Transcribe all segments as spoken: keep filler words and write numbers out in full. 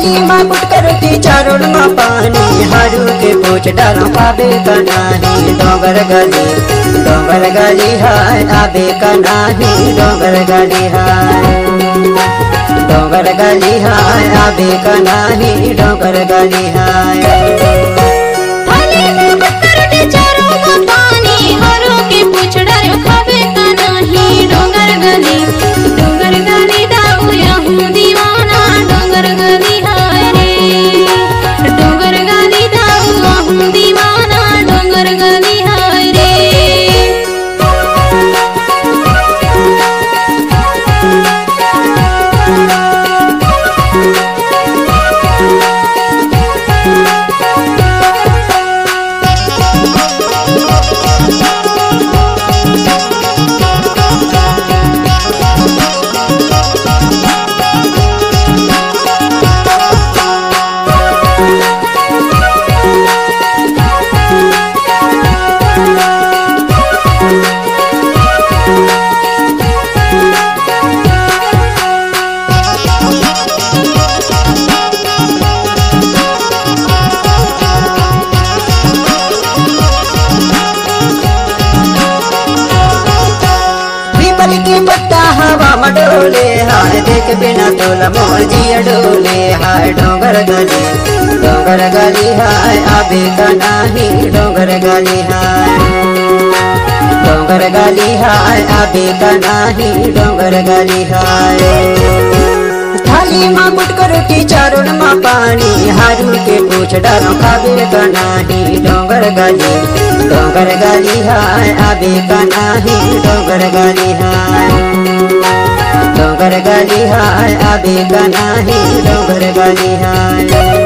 थाली माँ कुट कर रोटी चारों माँ पानी हरू के पूछ डालो पाबे का नाही डोंगर गली डोंगर गली हाय आबे का नाही डोंगर गली हाय डोंगर गली हाय आबे का नाही डोंगर गली हाय थाली में कुट कर रोटी चारों माँ पानी हरू के पूछ डालो पाबे का नाही डोंगर गली डोंगर गली दाऊ यहूं दीवाना डोंगर गली हाय रे डोंगर गली दाऊ यहूं दीवाना डोंगर गली हाय रे। पीपल की पत्ता हवा में डोले हाय देख बिना तोला मोर जिया डोले हाय डोंगर गली डोंगर गली हाय आबे का नाही डोंगर गली हाय डोंगर गली हाय आबे का नाही डोंगर गली हाय थाली माँ कुट कर रोटी चारों माँ पानी हरू के पूछ डालो खाबे का नाही डोंगर गली डोंगर गली हाय आबे का नाही डोंगर गली हाय डोंगर गली हाय आबे का नाही डोंगर गली हाय।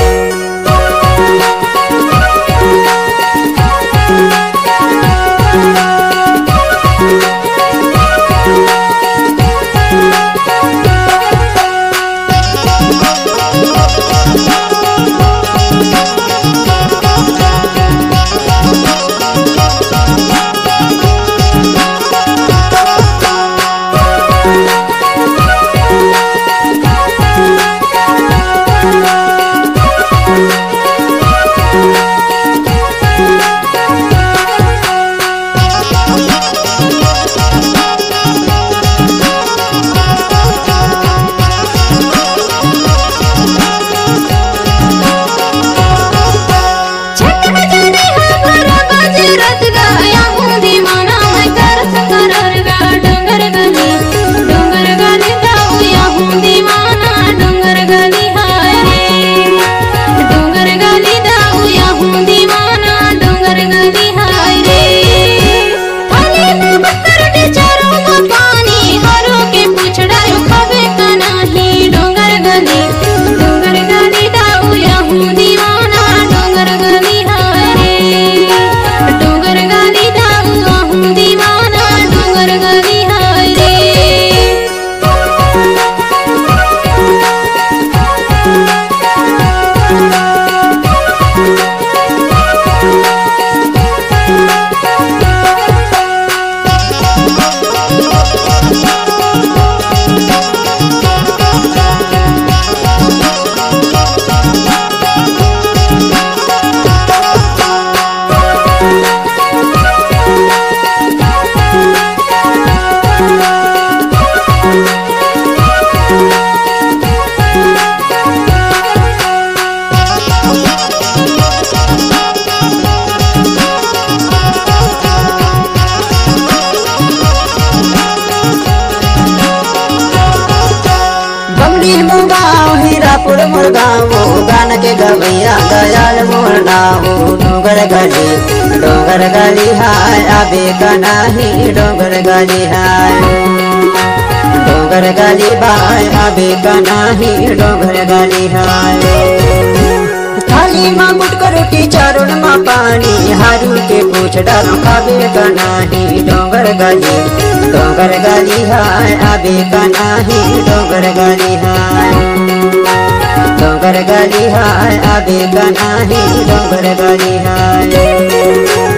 हीरापुर मोर गाँव गान के गवैया दयाल मोर नाम डोंगर गली डोंगर गली हाय आबे का नाही डोंगर गली हाय डोंगर गली बाय आबे का नाही डोंगर गली हाय थाली माँ कुट कर रोटी चारों माँ पानी हरू के पूछ डालो खाबे का नाही डोंगर गली डोंगर गली हाय आबे का नाही डोंगर गली हाय डोंगर गली हाय आबे का नाही डोंगर गली हाय।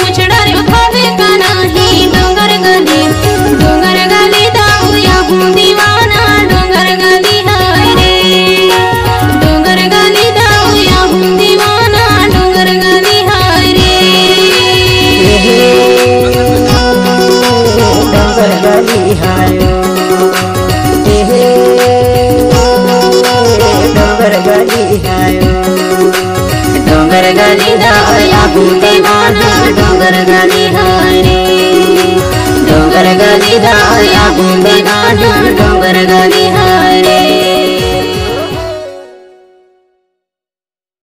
डोंगर गली डोंगर गली दाऊ या गली हायो हे डोंगर गली हायो डोंगर गली दाया बूटे माना डोंगर गली हारे डोंगर गली दाया बूटे माना डोंगर गली हारे